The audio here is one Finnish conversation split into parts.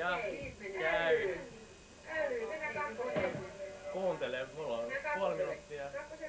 Ja käy. Kuuntele, mulla on puoli minuuttia.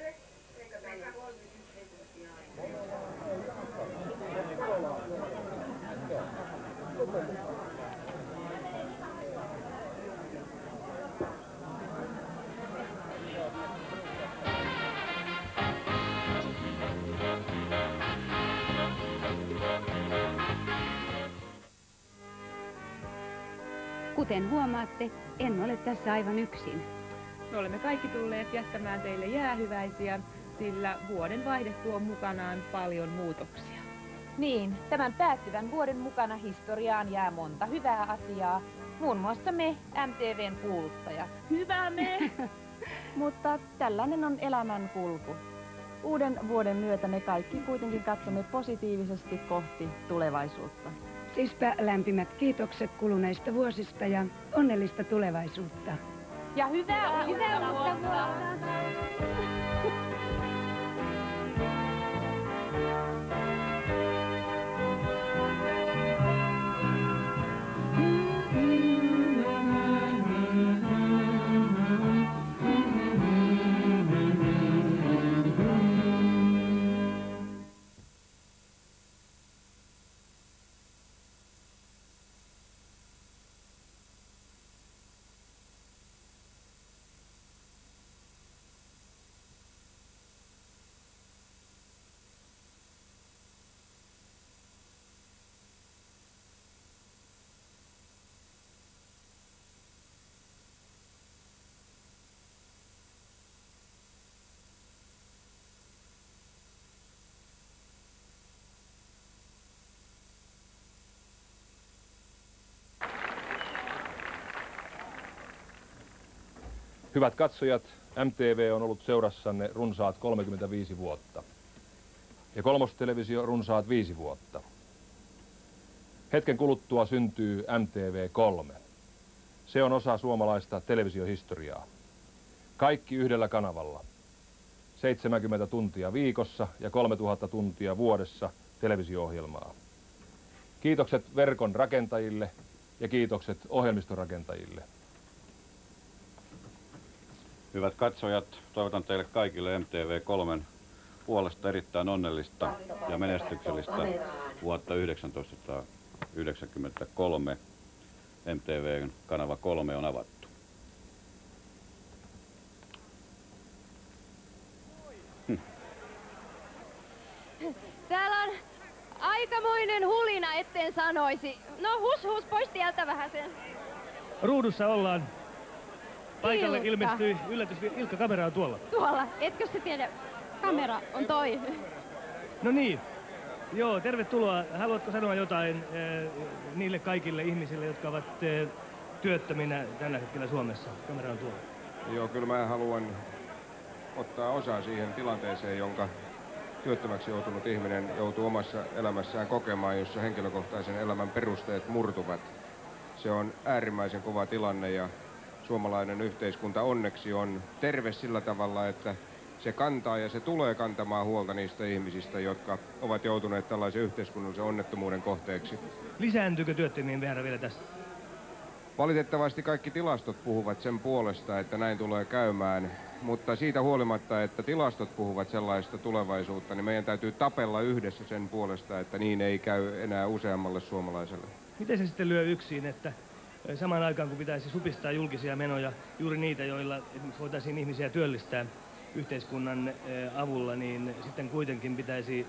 Kuten huomaatte, en ole tässä aivan yksin. Me olemme kaikki tulleet jättämään teille jäähyväisiä, sillä vuoden vaihde tuo mukanaan paljon muutoksia. Niin, tämän päättyvän vuoden mukana historiaan jää monta hyvää asiaa. Muun muassa me, MTVn kuuluttajat. Hyvä me! Mutta tällainen on elämän kulku. Uuden vuoden myötä me kaikki kuitenkin katsomme positiivisesti kohti tulevaisuutta. Siispä lämpimät kiitokset kuluneista vuosista ja onnellista tulevaisuutta. Ja hyvää uutta vuotta! Hyvät katsojat, MTV on ollut seurassanne runsaat 35 vuotta ja Kolmostelevisio runsaat 5 vuotta. Hetken kuluttua syntyy MTV3. Se on osa suomalaista televisiohistoriaa. Kaikki yhdellä kanavalla. 70 tuntia viikossa ja 3000 tuntia vuodessa televisio-ohjelmaa. Kiitokset verkon rakentajille ja kiitokset ohjelmistorakentajille. Hyvät katsojat, toivotan teille kaikille MTV3 puolesta erittäin onnellista ja menestyksellistä vuotta 1993. MTVn kanava 3 on avattu. Täällä on aikamoinen hulina, etten sanoisi. No hus, pois tieltä vähän sen. Ruudussa ollaan. Paikalle ilmestyi yllätys. Ilkka, kamera on tuolla. Tuolla, etkö sä tiedä? Kamera on toi. No niin. Joo, tervetuloa. Haluatko sanoa jotain niille kaikille ihmisille, jotka ovat työttöminä tällä hetkellä Suomessa? Kamera on tuolla. Joo, kyllä mä haluan ottaa osaa siihen tilanteeseen, jonka työttömäksi joutunut ihminen joutuu omassa elämässään kokemaan, jossa henkilökohtaisen elämän perusteet murtuvat. Se on äärimmäisen kova tilanne ja suomalainen yhteiskunta onneksi on terve sillä tavalla, että se kantaa ja se tulee kantamaan huolta niistä ihmisistä, jotka ovat joutuneet tällaisen yhteiskunnallisen onnettomuuden kohteeksi. Lisääntyykö työttömien määrä vielä tästä? Valitettavasti kaikki tilastot puhuvat sen puolesta, että näin tulee käymään, mutta siitä huolimatta, että tilastot puhuvat sellaista tulevaisuutta, niin meidän täytyy tapella yhdessä sen puolesta, että niin ei käy enää useammalle suomalaiselle. Miten se sitten lyö yksin, että samaan aikaan kun pitäisi supistaa julkisia menoja, juuri niitä, joilla voitaisiin ihmisiä työllistää yhteiskunnan avulla, niin sitten kuitenkin pitäisi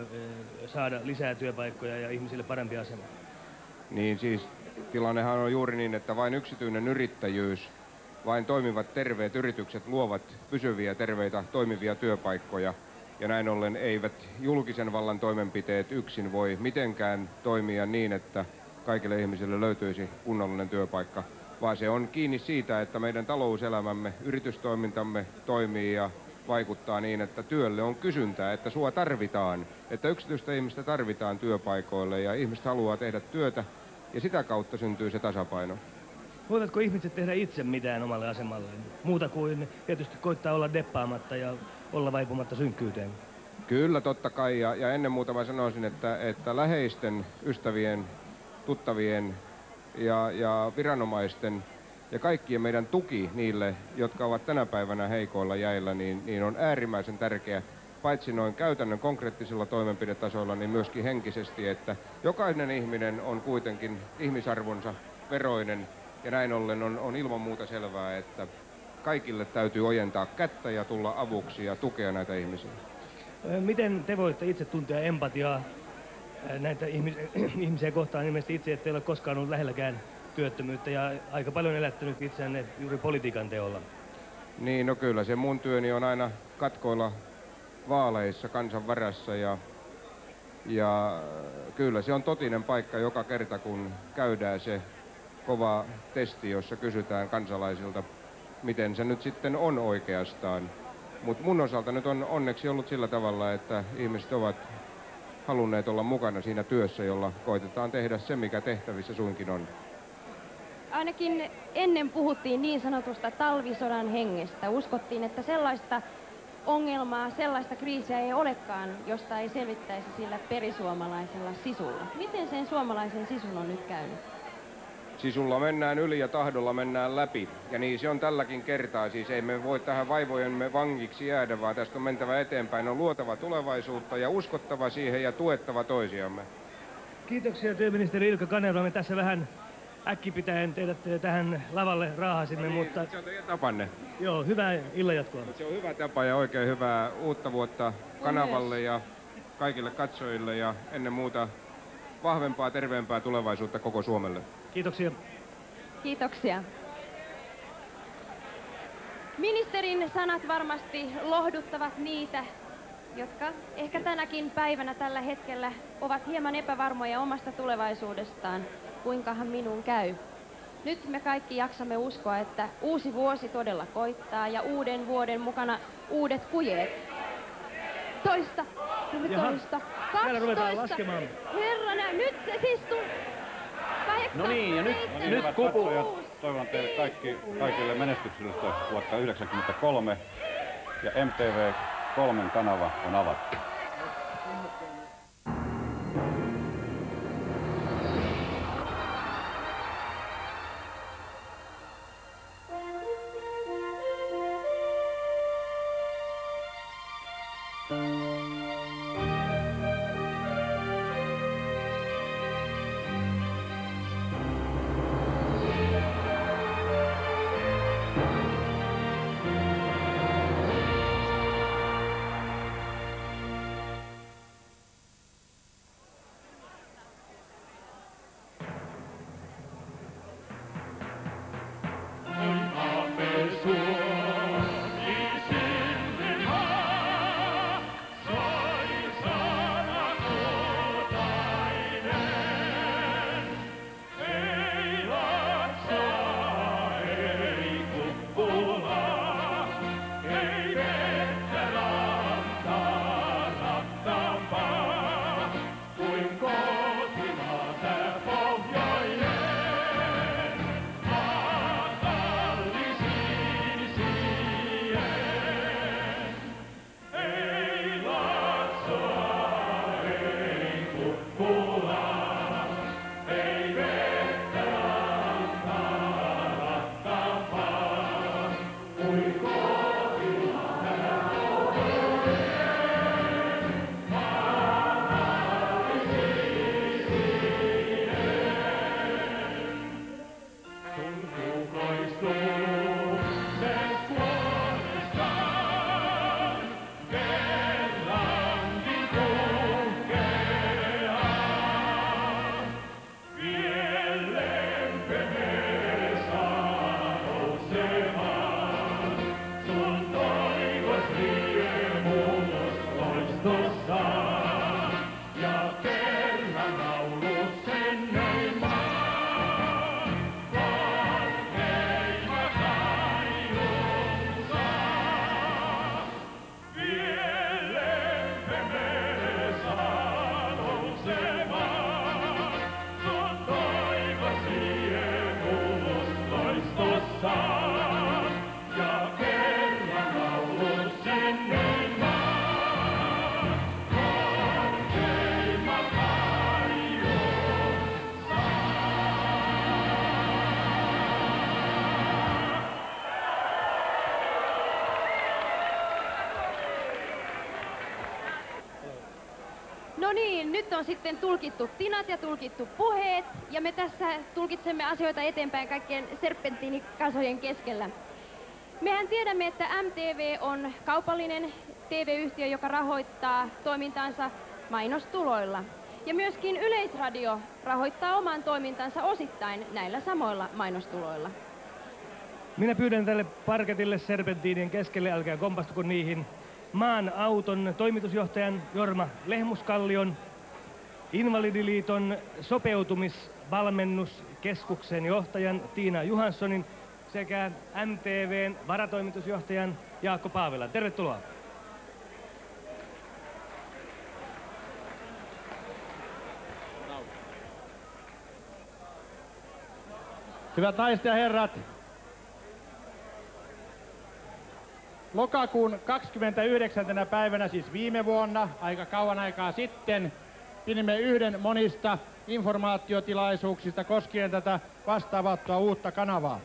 saada lisää työpaikkoja ja ihmisille parempi asema? Niin siis tilannehan on juuri niin, että vain yksityinen yrittäjyys, vain toimivat terveet yritykset luovat pysyviä, terveitä, toimivia työpaikkoja. Ja näin ollen eivät julkisen vallan toimenpiteet yksin voi mitenkään toimia niin, että kaikille ihmisille löytyisi kunnollinen työpaikka, vaan se on kiinni siitä, että meidän talouselämämme, yritystoimintamme toimii ja vaikuttaa niin, että työlle on kysyntää, että sua tarvitaan, että yksityistä ihmistä tarvitaan työpaikoille ja ihmiset haluaa tehdä työtä ja sitä kautta syntyy se tasapaino. Voivatko ihmiset tehdä itse mitään omalle asemalleen? Muuta kuin tietysti koittaa olla deppaamatta ja olla vaipumatta synkkyyteen. Kyllä, totta kai. Ja ennen muuta mä sanoisin, että läheisten, ystävien, tuttavien ja viranomaisten ja kaikkien meidän tuki niille, jotka ovat tänä päivänä heikoilla jäillä, niin on äärimmäisen tärkeä paitsi noin käytännön konkreettisilla toimenpidetasoilla, niin myöskin henkisesti, että jokainen ihminen on kuitenkin ihmisarvonsa veroinen ja näin ollen on ilman muuta selvää, että kaikille täytyy ojentaa kättä ja tulla avuksi ja tukea näitä ihmisiä. Miten te voitte itse tuntea empatiaa näitä ihmisiä kohtaan? Ilmeisesti itse ette ole koskaan ollut lähelläkään työttömyyttä ja aika paljon elättänyt itseänne juuri politiikan teolla. Niin, no kyllä se mun työni on aina katkoilla vaaleissa kansan varassa ja kyllä se on totinen paikka joka kerta, kun käydään se kova testi, jossa kysytään kansalaisilta, miten se nyt sitten on oikeastaan. Mutta mun osalta nyt on onneksi ollut sillä tavalla, että ihmiset ovat halunneet olla mukana siinä työssä, jolla koitetaan tehdä se, mikä tehtävissä suinkin on. Ainakin ennen puhuttiin niin sanotusta talvisodan hengestä. Uskottiin, että sellaista ongelmaa, sellaista kriisiä ei olekaan, josta ei selvittäisi sillä perisuomalaisella sisulla. Miten sen suomalaisen sisun on nyt käynyt? Sisulla mennään yli ja tahdolla mennään läpi. Ja niin se on tälläkin kertaa. Siis ei me voi tähän vaivojemme vangiksi jäädä, vaan tästä on mentävä eteenpäin. On luotava tulevaisuutta ja uskottava siihen ja tuettava toisiamme. Kiitoksia työministeri Ilkka Kanerva. Me tässä vähän äkkipitäen teidät tähän lavalle raahasimme, mutta... Se on teidän tapanne. Joo, hyvää illanjatkoa. Se on hyvä tapa ja oikein hyvää uutta vuotta kanavalle ja kaikille katsojille ja ennen muuta vahvempaa, terveempää tulevaisuutta koko Suomelle. Kiitoksia. Kiitoksia. Ministerin sanat varmasti lohduttavat niitä, jotka ehkä tänäkin päivänä tällä hetkellä ovat hieman epävarmoja omasta tulevaisuudestaan. Kuinkahan minun käy? Nyt me kaikki jaksamme uskoa, että uusi vuosi todella koittaa ja uuden vuoden mukana uudet kujeet. Toista, 12, 12. Herrana, nyt se siis 8, No niin, ja nyt 7, hyvät katsojat, toivon teille kaikille menestyksellistä vuotta 1993 ja MTV3 kanava on avattu. niin, nyt on sitten tulkittu tinat ja tulkittu puheet, ja me tässä tulkitsemme asioita eteenpäin kaikkien serpenttiinikasojen keskellä. Mehän tiedämme, että MTV on kaupallinen TV-yhtiö, joka rahoittaa toimintansa mainostuloilla. Ja myöskin Yleisradio rahoittaa oman toimintansa osittain näillä samoilla mainostuloilla. Minä pyydän tälle parketille serpentiinien keskelle, älkää kompastuko niihin, Maan auton toimitusjohtajan Jorma Lehmuskallion, Invalidiliiton sopeutumisvalmennuskeskuksen johtajan Tiina Johanssonin sekä MTVn varatoimitusjohtajan Jaakko Paavelan. Tervetuloa. Hyvät naiset ja herrat, lokakuun 29. päivänä, siis viime vuonna, aika kauan aikaa sitten, pidimme yhden monista informaatiotilaisuuksista koskien tätä vastaavattua uutta kanavaa.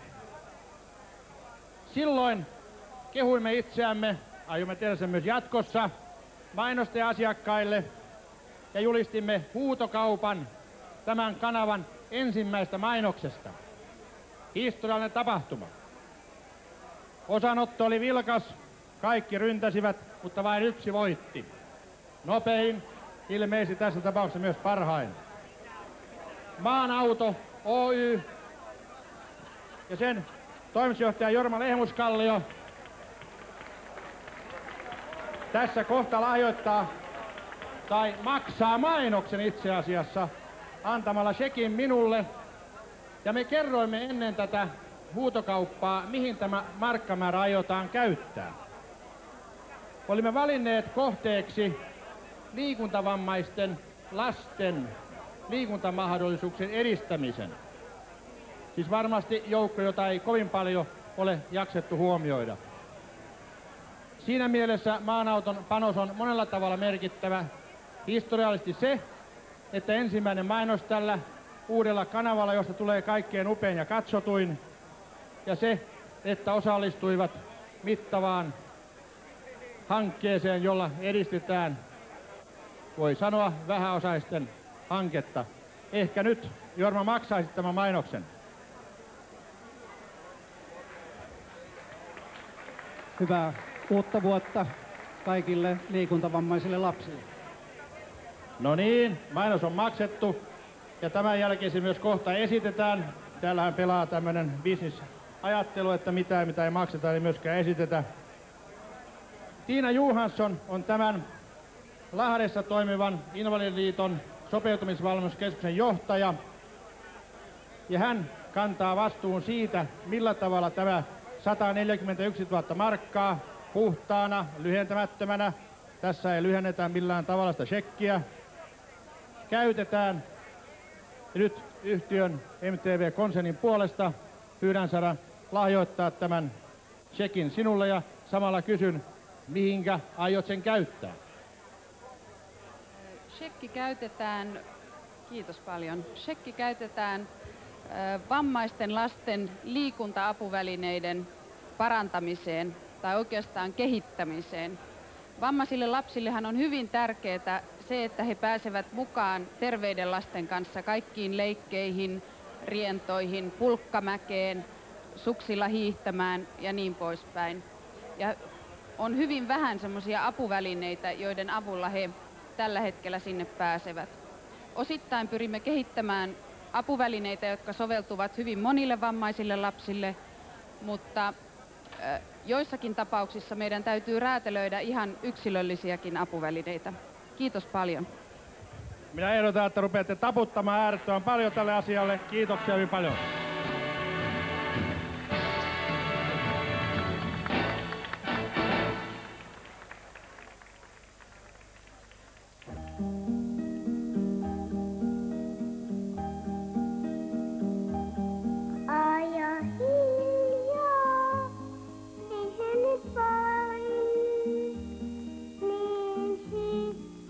Silloin kehuimme itseämme, aiomme tehdä sen myös jatkossa, mainostaja-asiakkaille ja julistimme huutokaupan tämän kanavan ensimmäistä mainoksesta. Historiallinen tapahtuma. Osanotto oli vilkas, kaikki ryntäsivät, mutta vain yksi voitti. Nopein, ilmeisesti tässä tapauksessa myös parhain. Maan auto Oy ja sen toimitusjohtaja Jorma Lehmuskallio tässä kohta lahjoittaa tai maksaa mainoksen itse asiassa antamalla shekin minulle. Ja me kerroimme ennen tätä huutokauppaa, mihin tämä markkamäärä aiotaan käyttää. Olimme valinneet kohteeksi liikuntavammaisten lasten liikuntamahdollisuuksien edistämisen. Siis varmasti joukko, jota ei kovin paljon ole jaksettu huomioida. Siinä mielessä maanauton panos on monella tavalla merkittävä. Historiallisesti se, että ensimmäinen mainos tällä uudella kanavalla, josta tulee kaikkein upein ja katsotuin, ja se, että osallistuivat mittavaan hankkeeseen, jolla edistetään, voi sanoa, vähäosaisten hanketta. Ehkä nyt Jorma maksaisi tämän mainoksen. Hyvää uutta vuotta kaikille liikuntavammaisille lapsille. No niin, mainos on maksettu ja tämän jälkeen se myös kohta esitetään. Täällähän pelaa tämmöinen bisnisajattelu, että mitä ei makseta, ei myöskään esitetä. Tiina Johansson on tämän Lahdessa toimivan Invalidiliiton sopeutumisvalmennuskeskuksen johtaja. Ja hän kantaa vastuun siitä, millä tavalla tämä 141 000 markkaa puhtaana, lyhentämättömänä, tässä ei lyhennetä millään tavalla sitä shekkiä, käytetään. Ja nyt yhtiön MTV-konsernin puolesta pyydän saada lahjoittaa tämän shekin sinulle ja samalla kysyn, mihinkä aiot sen käyttää? Shekki käytetään, kiitos paljon, shekki käytetään vammaisten lasten liikunta-apuvälineiden parantamiseen tai oikeastaan kehittämiseen. Vammaisille lapsillehan on hyvin tärkeää se, että he pääsevät mukaan terveiden lasten kanssa kaikkiin leikkeihin, rientoihin, pulkkamäkeen, suksilla hiihtämään ja niin poispäin. Ja on hyvin vähän semmoisia apuvälineitä, joiden avulla he tällä hetkellä sinne pääsevät. Osittain pyrimme kehittämään apuvälineitä, jotka soveltuvat hyvin monille vammaisille lapsille, mutta joissakin tapauksissa meidän täytyy räätälöidä ihan yksilöllisiäkin apuvälineitä. Kiitos paljon. Minä ehdotan, että rupeatte taputtamaan äärettömän paljon tälle asialle. Kiitoksia hyvin paljon.